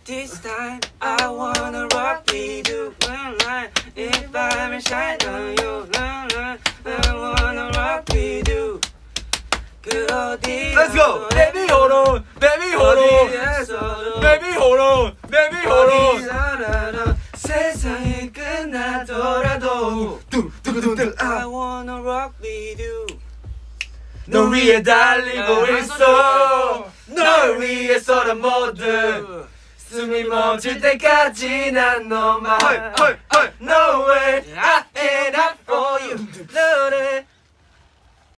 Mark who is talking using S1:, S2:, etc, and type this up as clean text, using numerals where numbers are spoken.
S1: This time I wanna rock with you. If I'm shine on you, I wanna rock with you.
S2: Let's go. Baby hold on, baby hold on, baby hold on, baby hold on.
S1: 세상이 끝나더라도 I wanna rock with you.
S2: 널 위해 달리고 있어. 널 위해서 난 모두 숨이 멈출 때까지 난 너만. No way I ain't up for you. 너를